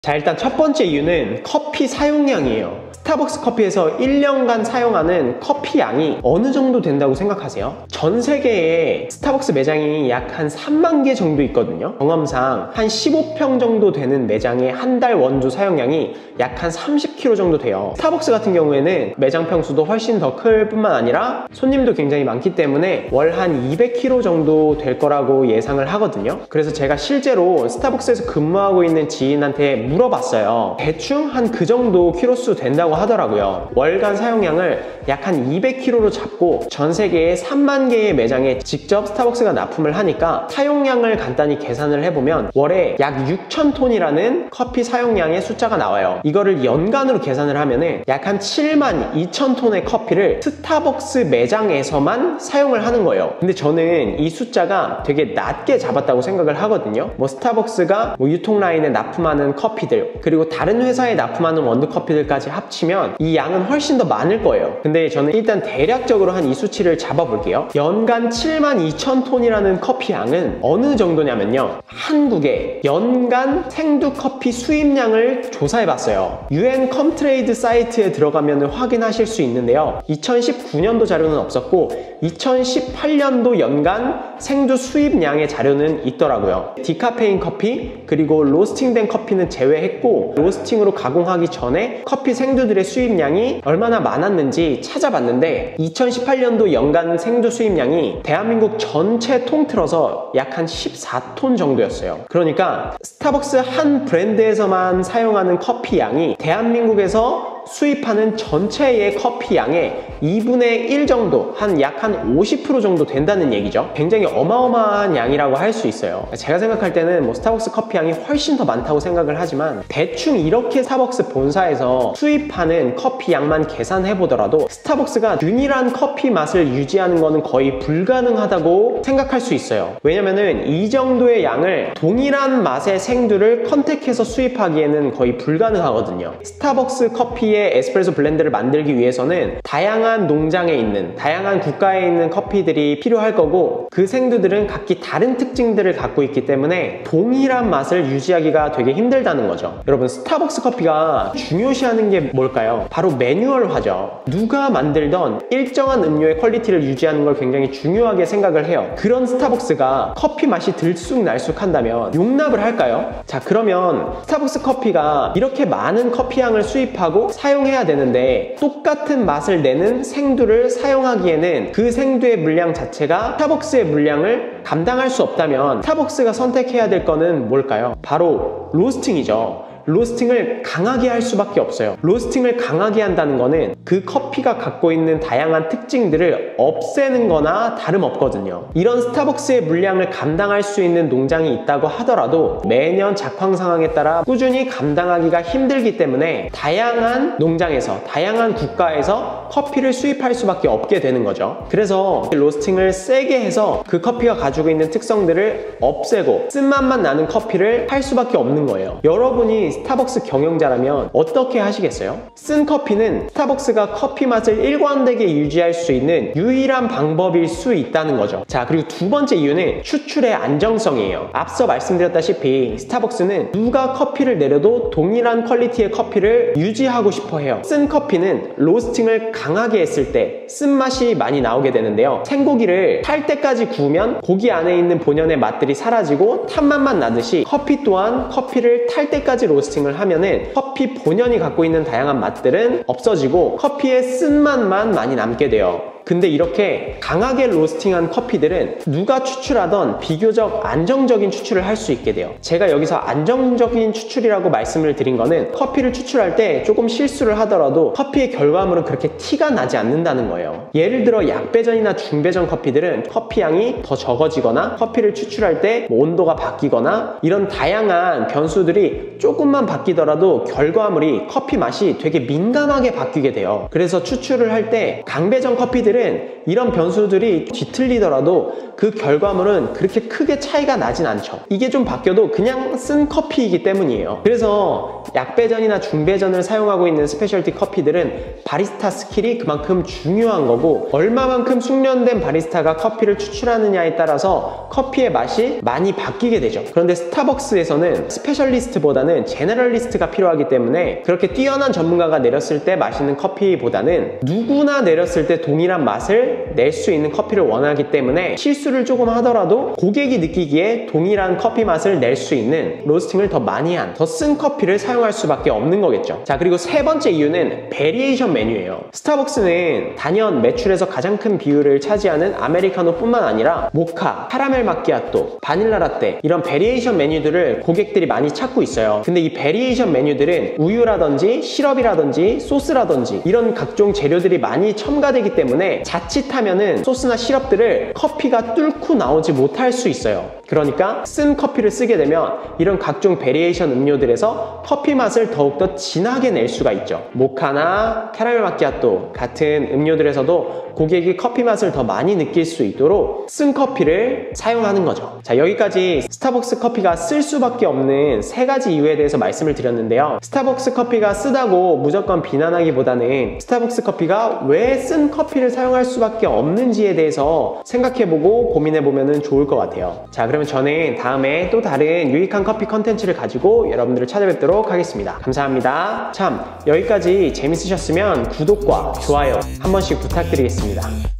자, 일단 첫 번째 이유는 커피 사용량이에요. 스타벅스 커피에서 1년간 사용하는 커피 양이 어느 정도 된다고 생각하세요? 전 세계에 스타벅스 매장이 약 한 3만 개 정도 있거든요. 경험상 한 15평 정도 되는 매장의 한 달 원조 사용량이 약 한 30kg 정도 돼요. 스타벅스 같은 경우에는 매장 평수도 훨씬 더 클 뿐만 아니라 손님도 굉장히 많기 때문에 월 한 200kg 정도 될 거라고 예상을 하거든요. 그래서 제가 실제로 스타벅스에서 근무하고 있는 지인한테 물어봤어요. 대충 한 그 정도 키로수 된다고 하더라고요. 월간 사용량을 약 한 200kg로 잡고 전 세계에 3만 개의 매장에 직접 스타벅스가 납품을 하니까 사용량을 간단히 계산을 해보면 월에 약 6,000톤이라는 커피 사용량의 숫자가 나와요. 이거를 연간으로 계산을 하면은 약 한 7만 2,000톤의 커피를 스타벅스 매장에서만 사용을 하는 거예요. 근데 저는 이 숫자가 되게 낮게 잡았다고 생각을 하거든요. 스타벅스가 유통 라인에 납품하는 커피들, 그리고 다른 회사에 납품하는 원두커피들까지 합치면 이 양은 훨씬 더 많을 거예요. 근데 저는 일단 대략적으로 한 이 수치를 잡아볼게요. 연간 7만 2,000톤이라는 커피 양은 어느 정도냐면요, 한국의 연간 생두 커피 수입량을 조사해봤어요. UN 컴트레이드 사이트에 들어가면 확인하실 수 있는데요, 2019년도 자료는 없었고 2018년도 연간 생두 수입량의 자료는 있더라고요. 디카페인 커피 그리고 로스팅된 커피는 제외했고, 로스팅으로 가공하기 전에 커피 생두들의 수입량이 얼마나 많았는지 찾아봤는데 2018년도 연간 생두 수입량이 대한민국 전체 통틀어서 약 한 14톤 정도였어요. 그러니까 스타벅스 한 브랜드에서만 사용하는 커피 양이 대한민국에서 수입하는 전체의 커피 양의 2분의 1 정도, 약 한 50% 정도 된다는 얘기죠. 굉장히 어마어마한 양이라고 할 수 있어요. 제가 생각할 때는 스타벅스 커피 양이 훨씬 더 많다고 생각을 하지만, 대충 이렇게 스타벅스 본사에서 수입하는 커피 양만 계산해 보더라도 스타벅스가 균일한 커피 맛을 유지하는 거는 거의 불가능하다고 생각할 수 있어요. 왜냐면은 이 정도의 양을 동일한 맛의 생두를 컨택해서 수입하기에는 거의 불가능하거든요. 스타벅스 커피의 에스프레소 블렌드를 만들기 위해서는 다양한 농장에 있는, 다양한 국가에 있는 커피들이 필요할 거고, 그 생두들은 각기 다른 특징들을 갖고 있기 때문에 동일한 맛을 유지하기가 되게 힘들다는 거죠. 여러분, 스타벅스 커피가 중요시하는 게 뭘까요? 바로 매뉴얼화죠. 누가 만들던 일정한 음료의 퀄리티를 유지하는 걸 굉장히 중요하게 생각을 해요. 그런 스타벅스가 커피 맛이 들쑥날쑥 한다면 용납을 할까요? 자, 그러면 스타벅스 커피가 이렇게 많은 커피 향을 수입하고 사용해야 되는데 똑같은 맛을 내는 생두를 사용하기에는 그 생두의 물량 자체가 스타벅스의 물량을 감당할 수 없다면 스타벅스가 선택해야 될 거는 뭘까요? 바로 로스팅이죠. 로스팅을 강하게 할 수밖에 없어요. 로스팅을 강하게 한다는 거는 그 커피가 갖고 있는 다양한 특징들을 없애는 거나 다름없거든요. 이런 스타벅스의 물량을 감당할 수 있는 농장이 있다고 하더라도 매년 작황 상황에 따라 꾸준히 감당하기가 힘들기 때문에 다양한 농장에서, 다양한 국가에서 커피를 수입할 수밖에 없게 되는 거죠. 그래서 로스팅을 세게 해서 그 커피가 가지고 있는 특성들을 없애고 쓴맛만 나는 커피를 할 수밖에 없는 거예요. 여러분이 스타벅스 경영자라면 어떻게 하시겠어요? 쓴 커피는 스타벅스가 커피 맛을 일관되게 유지할 수 있는 유일한 방법일 수 있다는 거죠. 자, 그리고 두 번째 이유는 추출의 안정성이에요. 앞서 말씀드렸다시피 스타벅스는 누가 커피를 내려도 동일한 퀄리티의 커피를 유지하고 싶어 해요. 쓴 커피는 로스팅을 강하게 했을 때 쓴맛이 많이 나오게 되는데요, 생고기를 탈 때까지 구우면 고기 안에 있는 본연의 맛들이 사라지고 탄맛만 나듯이 커피 또한 커피를 탈 때까지 로스팅을 하면은 커피 본연이 갖고 있는 다양한 맛들은 없어지고 커피의 쓴맛만 많이 남게 돼요. 근데 이렇게 강하게 로스팅한 커피들은 누가 추출하던 비교적 안정적인 추출을 할 수 있게 돼요. 제가 여기서 안정적인 추출이라고 말씀을 드린 거는 커피를 추출할 때 조금 실수를 하더라도 커피의 결과물은 그렇게 티가 나지 않는다는 거예요. 예를 들어 약배전이나 중배전 커피들은 커피 양이 더 적어지거나 커피를 추출할 때 온도가 바뀌거나 이런 다양한 변수들이 조금만 바뀌더라도 결과물이, 커피 맛이 되게 민감하게 바뀌게 돼요. 그래서 추출을 할 때 강배전 커피들은 커피들은 이런 변수들이 뒤틀리더라도 그 결과물은 그렇게 크게 차이가 나진 않죠. 이게 좀 바뀌어도 그냥 쓴 커피이기 때문이에요. 그래서 약배전이나 중배전을 사용하고 있는 스페셜티 커피들은 바리스타 스킬이 그만큼 중요한 거고, 얼마만큼 숙련된 바리스타가 커피를 추출하느냐에 따라서 커피의 맛이 많이 바뀌게 되죠. 그런데 스타벅스에서는 스페셜리스트보다는 제너럴리스트가 필요하기 때문에 그렇게 뛰어난 전문가가 내렸을 때 마시는 커피보다는 누구나 내렸을 때 동일한 맛을 낼 수 있는 커피를 원하기 때문에 실수를 조금 하더라도 고객이 느끼기에 동일한 커피 맛을 낼 수 있는 로스팅을 더 많이 한, 더 쓴 커피를 사용할 수밖에 없는 거겠죠. 자, 그리고 세 번째 이유는 베리에이션 메뉴예요. 스타벅스는 단연 매출에서 가장 큰 비율을 차지하는 아메리카노 뿐만 아니라 모카, 카라멜 마키아토, 바닐라 라떼, 이런 베리에이션 메뉴들을 고객들이 많이 찾고 있어요. 근데 이 베리에이션 메뉴들은 우유라든지 시럽이라든지 소스라든지 이런 각종 재료들이 많이 첨가되기 때문에 자칫하면은 소스나 시럽들을 커피가 뚫고 나오지 못할 수 있어요. 그러니까 쓴 커피를 쓰게 되면 이런 각종 베리에이션 음료들에서 커피 맛을 더욱더 진하게 낼 수가 있죠. 모카나 캐러멜 마키아토 같은 음료들에서도 고객이 커피 맛을 더 많이 느낄 수 있도록 쓴 커피를 사용하는 거죠. 자, 여기까지 스타벅스 커피가 쓸 수밖에 없는 세 가지 이유에 대해서 말씀을 드렸는데요. 스타벅스 커피가 쓰다고 무조건 비난하기보다는 스타벅스 커피가 왜 쓴 커피를 사용할 수밖에 없는지에 대해서 생각해보고 고민해보면 좋을 것 같아요. 자, 그러면 저는 다음에 또 다른 유익한 커피 컨텐츠를 가지고 여러분들을 찾아뵙도록 하겠습니다. 감사합니다. 참, 여기까지 재밌으셨으면 구독과 좋아요 한 번씩 부탁드리겠습니다.